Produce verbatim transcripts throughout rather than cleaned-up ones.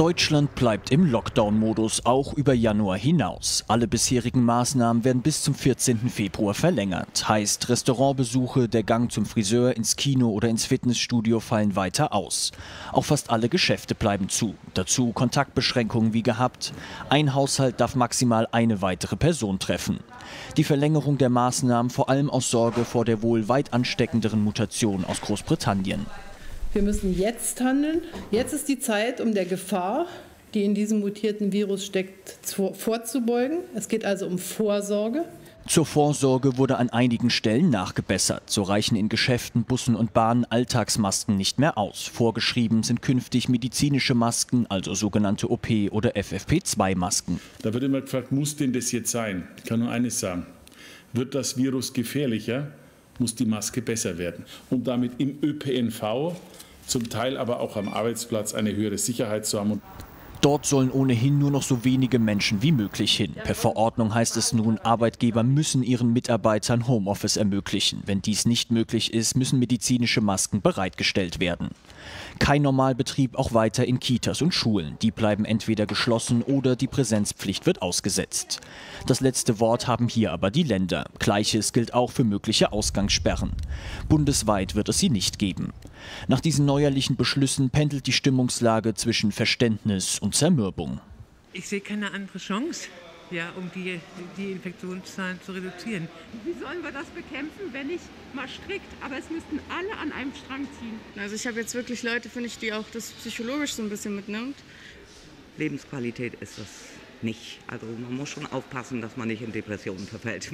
Deutschland bleibt im Lockdown-Modus, auch über Januar hinaus. Alle bisherigen Maßnahmen werden bis zum vierzehnten Februar verlängert. Heißt, Restaurantbesuche, der Gang zum Friseur, ins Kino oder ins Fitnessstudio fallen weiter aus. Auch fast alle Geschäfte bleiben zu. Dazu Kontaktbeschränkungen wie gehabt. Ein Haushalt darf maximal eine weitere Person treffen. Die Verlängerung der Maßnahmen vor allem aus Sorge vor der wohl weit ansteckenderen Mutation aus Großbritannien. Wir müssen jetzt handeln. Jetzt ist die Zeit, um der Gefahr, die in diesem mutierten Virus steckt, vorzubeugen. Es geht also um Vorsorge. Zur Vorsorge wurde an einigen Stellen nachgebessert. So reichen in Geschäften, Bussen und Bahnen Alltagsmasken nicht mehr aus. Vorgeschrieben sind künftig medizinische Masken, also sogenannte O P- oder F F P zwei Masken. Da wird immer gefragt, muss denn das jetzt sein? Ich kann nur eines sagen. Wird das Virus gefährlicher, muss die Maske besser werden, um damit im Ö P N V, zum Teil aber auch am Arbeitsplatz, eine höhere Sicherheit zu haben. Dort sollen ohnehin nur noch so wenige Menschen wie möglich hin. Per Verordnung heißt es nun, Arbeitgeber müssen ihren Mitarbeitern Homeoffice ermöglichen. Wenn dies nicht möglich ist, müssen medizinische Masken bereitgestellt werden. Kein Normalbetrieb auch weiter in Kitas und Schulen. Die bleiben entweder geschlossen oder die Präsenzpflicht wird ausgesetzt. Das letzte Wort haben hier aber die Länder. Gleiches gilt auch für mögliche Ausgangssperren. Bundesweit wird es sie nicht geben. Nach diesen neuerlichen Beschlüssen pendelt die Stimmungslage zwischen Verständnis und Zermürbung. Ich sehe keine andere Chance, ja, um die, die Infektionszahlen zu reduzieren. Wie sollen wir das bekämpfen, wenn nicht mal strikt, aber es müssten alle an einem Strang ziehen? Also ich habe jetzt wirklich Leute, finde ich, die auch das psychologisch so ein bisschen mitnimmt. Lebensqualität ist das nicht. Also man muss schon aufpassen, dass man nicht in Depressionen verfällt.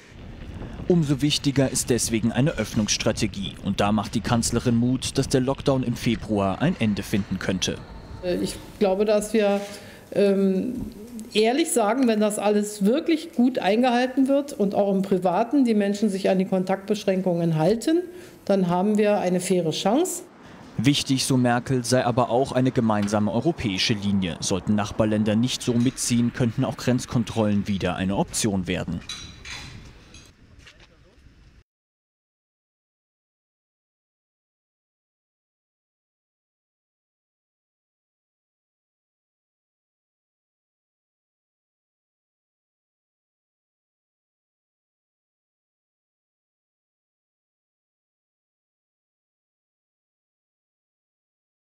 Umso wichtiger ist deswegen eine Öffnungsstrategie. Und da macht die Kanzlerin Mut, dass der Lockdown im Februar ein Ende finden könnte. Ich glaube, dass wir ähm, ehrlich sagen, wenn das alles wirklich gut eingehalten wird und auch im Privaten die Menschen sich an die Kontaktbeschränkungen halten, dann haben wir eine faire Chance. Wichtig, so Merkel, sei aber auch eine gemeinsame europäische Linie. Sollten Nachbarländer nicht so mitziehen, könnten auch Grenzkontrollen wieder eine Option werden.